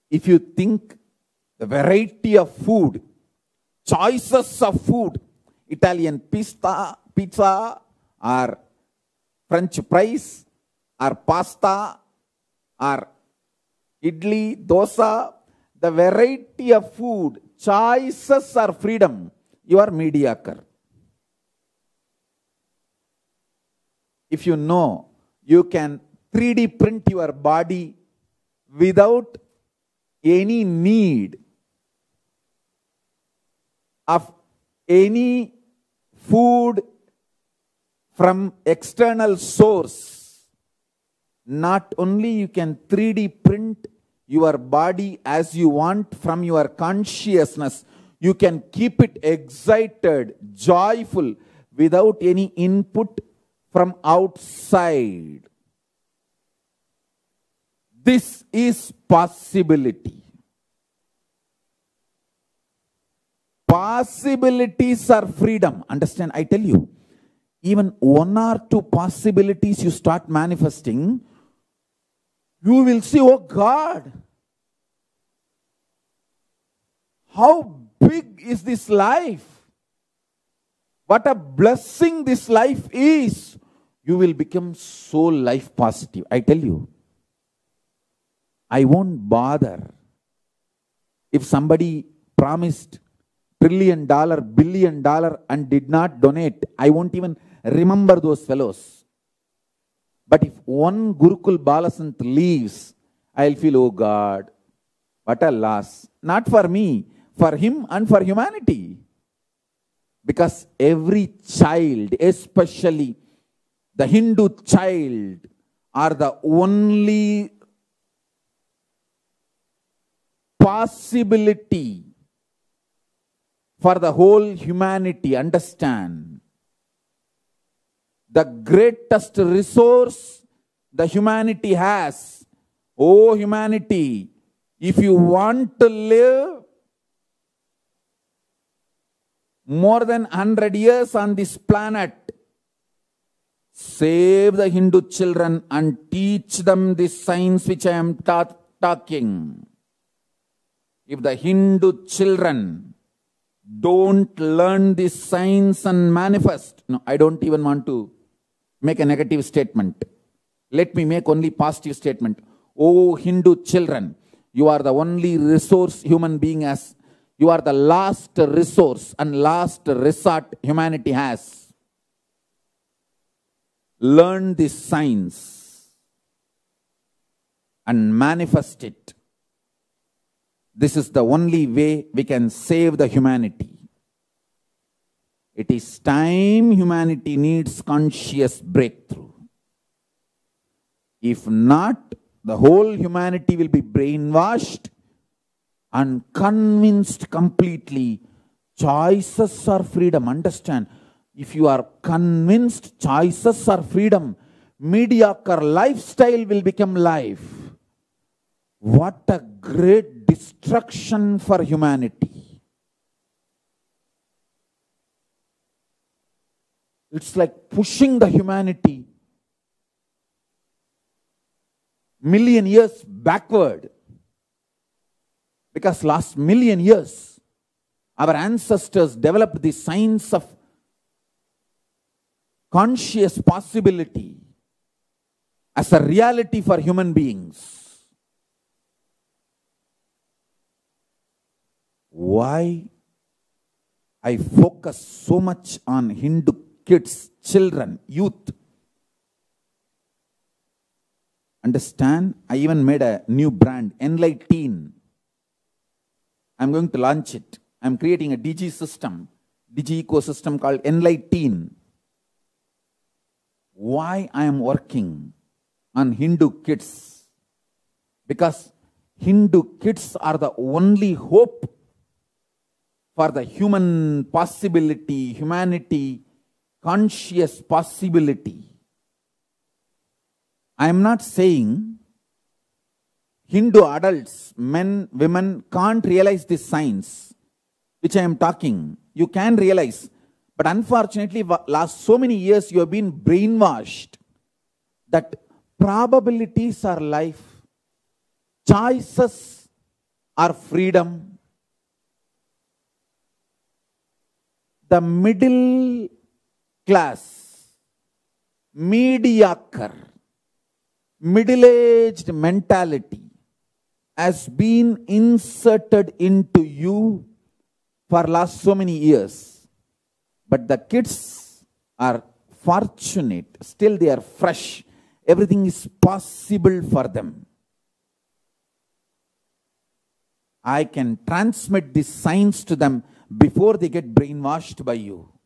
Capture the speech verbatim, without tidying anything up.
if you think the variety of food, choices of food, Italian pizza, pizza or French fries or pasta or idli, dosa, the variety of food, choices or freedom, you are mediocre. If you know you can three D print your body without any need of any food from external source, not only you can three D print your body as you want from your consciousness, you can keep it excited, joyful, without any input from outside. This is possibility. Possibilities are freedom. Understand? I tell you, even one or two possibilities you start manifesting, you will see, oh God, how big is this life? What a blessing this life is. You will become so life positive. I tell you, I won't bother if somebody promised trillion dollar, billion dollar and did not donate. I won't even remember those fellows. But if one Gurukul Balasant leaves, I'll feel, oh God, what a loss. Not for me, for him and for humanity. Because every child, especially the Hindu child, are the only possibility for the whole humanity. Understand? The greatest resource the humanity has. Oh humanity, if you want to live more than one hundred years on this planet, save the Hindu children and teach them this science which I am ta talking. If the Hindu children don't learn this science and manifest, no, I don't even want to make a negative statement. Let me make only positive statement. Oh Hindu children, you are the only resource human being has. You are the last resource and last resort humanity has. Learn this science and manifest it. This is the only way we can save the humanity. It is time humanity needs conscious breakthrough. If not, the whole humanity will be brainwashed and convinced completely. Choices are freedom. Understand? If you are convinced choices are freedom, mediocre lifestyle will become life. What a great destruction for humanity. It's like pushing the humanity million years backward. Because last million years, our ancestors developed the science of conscious possibility as a reality for human beings. Why I focus so much on Hindu kids, children, youth? Understand? I even made a new brand, Enlighten. I'm going to launch it. I'm creating a Digi system, Digi ecosystem called Enlighten. Why I am working on Hindu kids? Because Hindu kids are the only hope for the human possibility, humanity, conscious possibility. I am not saying Hindu adults, men, women can't realize this science which I am talking. You can realize. But unfortunately, last so many years you have been brainwashed that probabilities are life. Choices or freedom. The middle class, mediocre, middle-aged mentality has been inserted into you for last so many years. But the kids are fortunate. Still they are fresh. Everything is possible for them. I can transmit these signs to them before they get brainwashed by you.